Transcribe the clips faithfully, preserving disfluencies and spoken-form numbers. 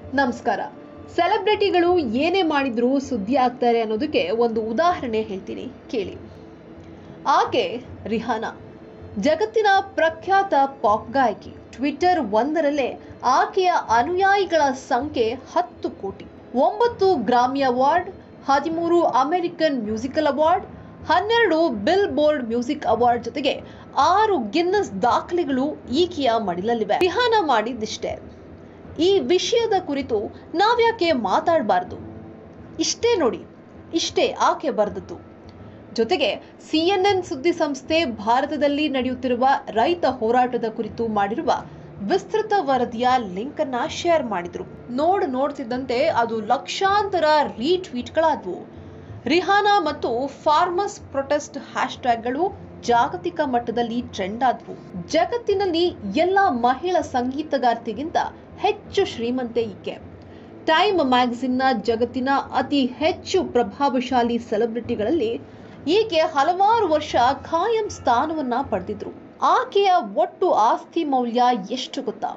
ನಮಸ್ಕಾರ. ಸೆಲೆಬ್ರಿಟಿಗಳು ಏನೇ ಮಾಡಿದ್ರೂ ಸುದ್ದಿ ಆಗ್ತಾರೆ ಅನ್ನೋದಕ್ಕೆ ಒಂದು ಉದಾಹರಣೆ ಹೇಳ್ತೀನಿ ಕೇಳಿ. ಆಕೆ ರಿಹಾನಾ, ಜಗತ್ತಿನ ಪ್ರಖ್ಯಾತ ಪಾಪ್ ಗಾಯಕಿ. ಟ್ವಿಟರ್ ಒಂದರಲ್ಲೇ ಆಕೆಯ ಅನುಯಾಯಿಗಳ ಸಂಖ್ಯೆ ಹತ್ತು ಕೋಟಿ. ಒಂಬತ್ತು ಗ್ರಾಮಿ ಅವಾರ್ಡ್, ಹದಿಮೂರು ಅಮೆರಿಕನ್ ಮ್ಯೂಸಿಕಲ್ ಅವಾರ್ಡ್, ಹನ್ನೆರಡು ಬಿಲ್ ಬೋರ್ಡ್ ಮ್ಯೂಸಿಕ್ ಅವಾರ್ಡ್ ಜೊತೆಗೆ ಆರು ಗಿನ್ನಸ್ ದಾಖಲೆಗಳು ಈಕೆಯ ಮಡಿಲಲ್ಲಿವೆ. ರಿಹಾನಾ ಮಾಡಿದ್ದಿಷ್ಟೇ. ಈ ವಿಷಯದ ಕುರಿತು ನಾವ್ಯಾಕೆ ಮಾತಾಡಬಾರ್ದು? ಇಷ್ಟೇ ನೋಡಿ, ಇಷ್ಟೇ ಆಕೆ ಬರೆದದ್ದು. ಜೊತೆಗೆ ಸಿಎನ್ಎನ್ ಸುದ್ದಿ ಸಂಸ್ಥೆ ಭಾರತದಲ್ಲಿ ನಡೆಯುತ್ತಿರುವ ರೈತ ಹೋರಾಟದ ಕುರಿತು ಮಾಡಿರುವ ವಿಸ್ತೃತ ವರದಿಯ ಲಿಂಕ್ ಅನ್ನ ಶೇರ್ ಮಾಡಿದ್ರು. ನೋಡ್ ನೋಡ್ತಿದ್ದಂತೆ ಅದು ಲಕ್ಷಾಂತರ ರೀಟ್ವೀಟ್ಗಳಾದವು. ರಿಹಾನಾ ಮತ್ತು ಫಾರ್ಮರ್ಸ್ ಪ್ರೊಟೆಸ್ಟ್ ಹ್ಯಾಶ್ ಟ್ಯಾಗ್ಗಳು ಜಾಗತಿಕ ಮಟ್ಟದಲ್ಲಿ ಟ್ರೆಂಡ್ ಆದವು. ಜಗತ್ತಿನಲ್ಲಿ ಎಲ್ಲ ಮಹಿಳಾ ಸಂಗೀತಗಾರ್ತಿಗಿಂತ ಹೆಚ್ಚು ಶ್ರೀಮಂತೆ ಈಕೆ. ಟೈಮ್ ಮ್ಯಾಗಜಿನ್ನ ಜಗತ್ತಿನ ಅತಿ ಹೆಚ್ಚು ಪ್ರಭಾವಶಾಲಿ ಸೆಲೆಬ್ರಿಟಿಗಳಲ್ಲಿ ಈಕೆ ಹಲವಾರು ವರ್ಷ ಖಾಯಂ ಸ್ಥಾನವನ್ನ ಪಡೆದಿದ್ರು. ಆಕೆಯ ಒಟ್ಟು ಆಸ್ತಿ ಮೌಲ್ಯ ಎಷ್ಟು ಗೊತ್ತಾ?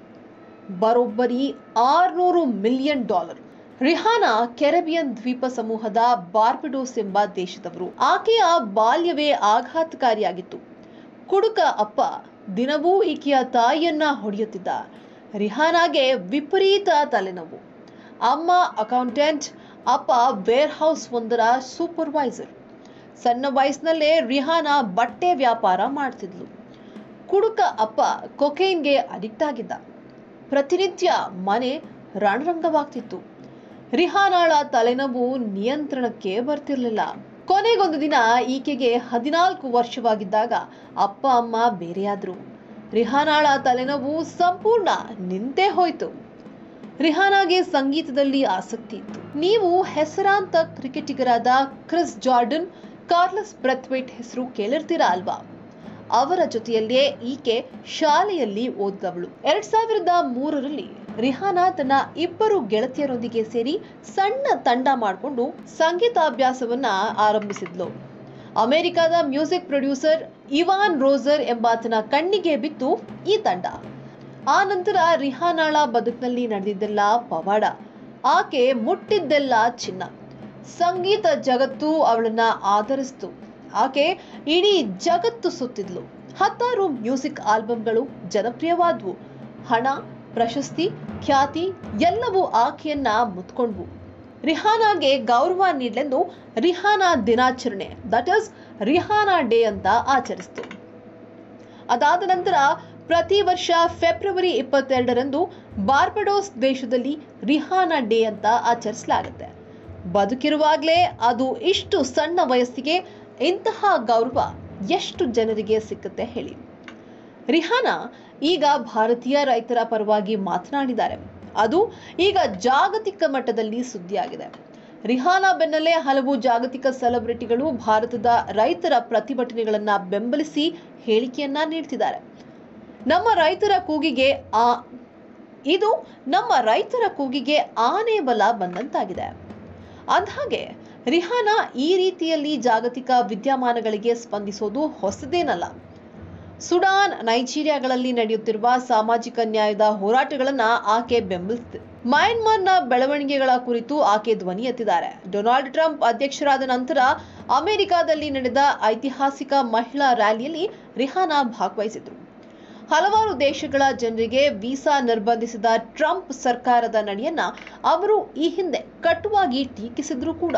ಬರೋಬ್ಬರಿ ಆರ್ನೂರು ಮಿಲಿಯನ್ ಡಾಲರ್. ರಿಹಾನಾ ಕೆರೆಬಿಯನ್ ದ್ವೀಪ ಸಮೂಹದ ಬಾರ್ಬಡೋಸ್ ಎಂಬ ದೇಶದವರು. ಆಕೆಯ ಬಾಲ್ಯವೇ ಆಘಾತಕಾರಿಯಾಗಿತ್ತು. ಕುಡುಕ ಅಪ್ಪ ದಿನವೂ ಈಕೆಯ ತಾಯಿಯನ್ನ ಹೊಡೆಯುತ್ತಿದ್ದ. ರಿಹಾನಾಗೆ ವಿಪರೀತ ತಲೆನೋವು. ಅಮ್ಮ ಅಕೌಂಟೆಂಟ್, ಅಪ್ಪ ವೇರ್ ಹೌಸ್ ಒಂದರ ಸೂಪರ್ವೈಸರ್. ಸಣ್ಣ ವಯಸ್ಸಿನಲ್ಲೇ ರಿಹಾನಾ ಬಟ್ಟೆ ವ್ಯಾಪಾರ ಮಾಡ್ತಿದ್ಲು. ಕುಡುಕ ಅಪ್ಪ ಕೊಕೈನ್ಗೆ ಅಡಿಕ್ಟ್ ಆಗಿದ್ದ. ಪ್ರತಿನಿತ್ಯ ಮನೆ ರಣರಂಗವಾಗ್ತಿತ್ತು. ರಿಹಾನಾಳ ತಲೆನೋವು ನಿಯಂತ್ರಣಕ್ಕೆ ಬರ್ತಿರ್ಲಿಲ್ಲ. ಕೊನೆಗೊಂದು ದಿನ ಈಕೆಗೆ ಹದಿನಾಲ್ಕು ವರ್ಷವಾಗಿದ್ದಾಗ ಅಪ್ಪ ಅಮ್ಮ ಬೇರೆಯಾದ್ರು. ರಿಹಾನಾಳ ತಲೆನೋವು ಸಂಪೂರ್ಣ ನಿಂತೇ ಹೋಯ್ತು. ರಿಹಾನಾಗೆ ಸಂಗೀತದಲ್ಲಿ ಆಸಕ್ತಿ ಇತ್ತು. ನೀವು ಹೆಸರಾಂತ ಕ್ರಿಕೆಟಿಗರಾದ ಕ್ರಿಸ್ ಜಾರ್ಡನ್, ಕಾರ್ಲಸ್ ಬ್ರೆಥ್ವೇಟ್ ಹೆಸರು ಕೇಳಿರ್ತೀರಾ ಅಲ್ವಾ? ಅವರ ಜೊತೆಯಲ್ಲೇ ಈಕೆ ಶಾಲೆಯಲ್ಲಿ ಓದಿದವಳು. ಎರಡ್ ಸಾವಿರದ ಮೂರರಲ್ಲಿ ರಿಹಾನಾ ತನ್ನ ಇಬ್ಬರು ಗೆಳತಿಯರೊಂದಿಗೆ ಸೇರಿ ಸಣ್ಣ ತಂಡ ಮಾಡಿಕೊಂಡು ಸಂಗೀತಾಭ್ಯಾಸವನ್ನ ಆರಂಭಿಸಿದ್ಲು. ಅಮೆರಿಕದ ಮ್ಯೂಸಿಕ್ ಪ್ರೊಡ್ಯೂಸರ್ ಇವಾನ್ ರೋಜರ್ ಎಂಬಾತನ ಕಣ್ಣಿಗೆ ಬಿತ್ತು ಈ ತಂಡ. ಆ ನಂತರ ರಿಹಾನಾಳ ಬದುಕಿನಲ್ಲಿ ನಡೆದಿದ್ದೆಲ್ಲ ಪವಾಡ. ಆಕೆ ಮುಟ್ಟಿದ್ದೆಲ್ಲ ಚಿನ್ನ. ಸಂಗೀತ ಜಗತ್ತು ಅವಳನ್ನ ಆಧರಿಸಿತು. ಆಕೆ ಇಡೀ ಜಗತ್ತು ಸುತ್ತಿದ್ಲು. ಹತ್ತಾರು ಮ್ಯೂಸಿಕ್ ಆಲ್ಬಂಗಳು ಜನಪ್ರಿಯವಾದವು. ಹಣ, ಪ್ರಶಸ್ತಿ, ಖ್ಯಾತಿ ಎಲ್ಲವೂ ಆಕೆಯನ್ನ ಮುತ್ಕೊಂಡ್ವು. ರಿಹಾನಾಗೆ ಗೌರವ ನೀಡಲೆಂದು ರಿಹಾನಾ ದಿನಾಚರಣೆ, ದಟ್ ಇಸ್ ರಿಹಾನಾ ಡೇ ಅಂತ ಆಚರಿಸಿತು. ಅದಾದ ನಂತರ ಪ್ರತಿ ವರ್ಷ ಫೆಬ್ರವರಿ ಇಪ್ಪತ್ತೆರಡರಂದು ಬಾರ್ಬಡೋಸ್ ದೇಶದಲ್ಲಿ ರಿಹಾನಾ ಡೇ ಅಂತ ಆಚರಿಸಲಾಗುತ್ತೆ. ಬದುಕಿರುವಾಗಲೇ ಅದು ಇಷ್ಟು ಸಣ್ಣ ವಯಸ್ಸಿಗೆ ಇಂತಹ ಗೌರವ ಎಷ್ಟು ಜನರಿಗೆ ಸಿಕ್ಕುತ್ತೆ ಹೇಳಿ. ರಿಹಾನಾ ಈಗ ಭಾರತೀಯ ರೈತರ ಪರವಾಗಿ ಮಾತನಾಡಿದ್ದಾರೆ. ಅದು ಈಗ ಜಾಗತಿಕ ಮಟ್ಟದಲ್ಲಿ ಸುದ್ದಿಯಾಗಿದೆ. ರಿಹಾನಾ ಬೆನ್ನಲ್ಲೇ ಹಲವು ಜಾಗತಿಕ ಸೆಲೆಬ್ರಿಟಿಗಳು ಭಾರತದ ರೈತರ ಪ್ರತಿಭಟನೆಗಳನ್ನ ಬೆಂಬಲಿಸಿ ಹೇಳಿಕೆಯನ್ನ ನೀಡ್ತಿದ್ದಾರೆ. ನಮ್ಮ ರೈತರ ಕೂಗಿಗೆ ಆ ಇದು ನಮ್ಮ ರೈತರ ಕೂಗಿಗೆ ಆನೆ ಬಲ ಬಂದಂತಾಗಿದೆ. ಅಂದಹಾಗೆ ರಿಹಾನಾ ಈ ರೀತಿಯಲ್ಲಿ ಜಾಗತಿಕ ವಿದ್ಯಮಾನಗಳಿಗೆ ಸ್ಪಂದಿಸೋದು ಹೊಸದೇನಲ್ಲ. ಸುಡಾನ್, ನೈಜೀರಿಯಾಗಳಲ್ಲಿ ನಡೆಯುತ್ತಿರುವ ಸಾಮಾಜಿಕ ನ್ಯಾಯದ ಹೋರಾಟಗಳನ್ನ ಆಕೆ ಬೆಂಬಲಿಸಿದೆ. ಮಯನ್ಮಾರ್ನ ಬೆಳವಣಿಗೆಗಳ ಕುರಿತು ಆಕೆ ಧ್ವನಿ ಎತ್ತಿದ್ದಾರೆ. ಡೊನಾಲ್ಡ್ ಟ್ರಂಪ್ ಅಧ್ಯಕ್ಷರಾದ ನಂತರ ಅಮೆರಿಕಾದಲ್ಲಿ ನಡೆದ ಐತಿಹಾಸಿಕ ಮಹಿಳಾ ರ್ಯಾಲಿಯಲ್ಲಿ ರಿಹಾನಾ ಭಾಗವಹಿಸಿದ್ರು. ಹಲವಾರು ದೇಶಗಳ ಜನರಿಗೆ ವೀಸಾ ನಿರ್ಬಂಧಿಸಿದ ಟ್ರಂಪ್ ಸರ್ಕಾರದ ನಡೆಯನ್ನ ಅವರು ಈ ಹಿಂದೆ ಕಟುವಾಗಿ ಟೀಕಿಸಿದ್ರು ಕೂಡ.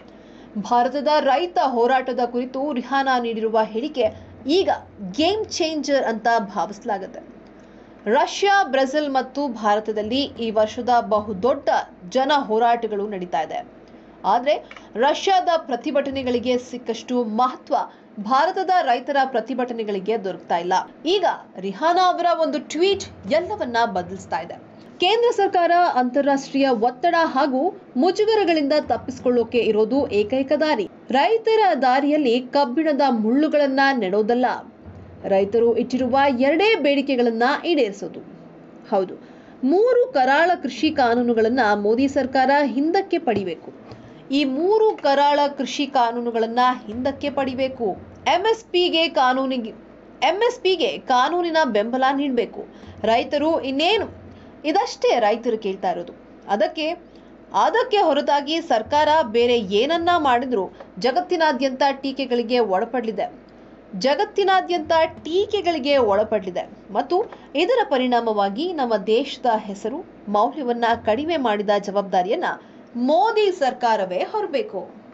ಭಾರತದ ರೈತ ಹೋರಾಟದ ಕುರಿತು ರಿಹಾನಾ ನೀಡಿರುವ ಹೇಳಿಕೆ ಈಗ ಗೇಮ್ ಚೇಂಜರ್ ಅಂತ ಭಾವಿಸಲಾಗುತ್ತೆ. ರಷ್ಯಾ, ಬ್ರೆಜಿಲ್ ಮತ್ತು ಭಾರತದಲ್ಲಿ ಈ ವರ್ಷದ ಬಹುದೊಡ್ಡ ಜನ ಹೋರಾಟಗಳು ನಡೀತಾ ಇದೆ. ಆದರೆ ರಷ್ಯಾದ ಪ್ರತಿಭಟನೆಗಳಿಗೆ ಸಿಕ್ಕಷ್ಟು ಮಹತ್ವ ಭಾರತದ ರೈತರ ಪ್ರತಿಭಟನೆಗಳಿಗೆ ದೊರಕ್ತಾ ಇಲ್ಲ. ಈಗ ರಿಹಾನಾ ಅವರ ಒಂದು ಟ್ವೀಟ್ ಎಲ್ಲವನ್ನ ಬದಲಿಸ್ತಾ ಇದೆ. ಕೇಂದ್ರ ಸರ್ಕಾರ ಅಂತಾರಾಷ್ಟ್ರೀಯ ಒತ್ತಡ ಹಾಗೂ ಮುಜುಗರಗಳಿಂದ ತಪ್ಪಿಸಿಕೊಳ್ಳೋಕೆ ಇರೋದು ಏಕೈಕ ದಾರಿ. ರೈತರ ದಾರಿಯಲ್ಲಿ ಕಬ್ಬಿಣದ ಮುಳ್ಳುಗಳನ್ನ ನೆಡೋದಲ್ಲ, ರೈತರು ಇಟ್ಟಿರುವ ಎರಡೇ ಬೇಡಿಕೆಗಳನ್ನ ಈಡೇರಿಸೋದು. ಹೌದು, ಮೂರು ಕರಾಳ ಕೃಷಿ ಕಾನೂನುಗಳನ್ನ ಮೋದಿ ಸರ್ಕಾರ ಹಿಂದಕ್ಕೆ ಪಡಿಬೇಕು. ಈ ಮೂರು ಕರಾಳ ಕೃಷಿ ಕಾನೂನುಗಳನ್ನ ಹಿಂದಕ್ಕೆ ಪಡಿಬೇಕು. ಎಂಎಸ್ಪಿಗೆ ಕಾನೂನಿಗೆ ಎಂಎಸ್ಪಿಗೆ ಕಾನೂನಿನ ಬೆಂಬಲ ನೀಡಬೇಕು. ರೈತರು ಇನ್ನೇನು ಇದಷ್ಟೇ ರೈತರು ಕೇಳ್ತಾ ಇರೋದು. ಅದಕ್ಕೆ ಅದಕ್ಕೆ ಹೊರತಾಗಿ ಸರ್ಕಾರ ಬೇರೆ ಏನನ್ನ ಮಾಡಿದ್ರೂ ಜಗತ್ತಿನಾದ್ಯಂತ ಟೀಕೆಗಳಿಗೆ ಒಳಪಡಲಿದೆ ಜಗತ್ತಿನಾದ್ಯಂತ ಟೀಕೆಗಳಿಗೆ ಒಳಪಡಲಿದೆ ಮತ್ತು ಇದರ ಪರಿಣಾಮವಾಗಿ ನಮ್ಮ ದೇಶದ ಹೆಸರು ಮೌಲ್ಯವನ್ನ ಕಡಿಮೆ ಮಾಡಿದ ಜವಾಬ್ದಾರಿಯನ್ನ ಮೋದಿ ಸರ್ಕಾರವೇ ಹೊರಬೇಕು.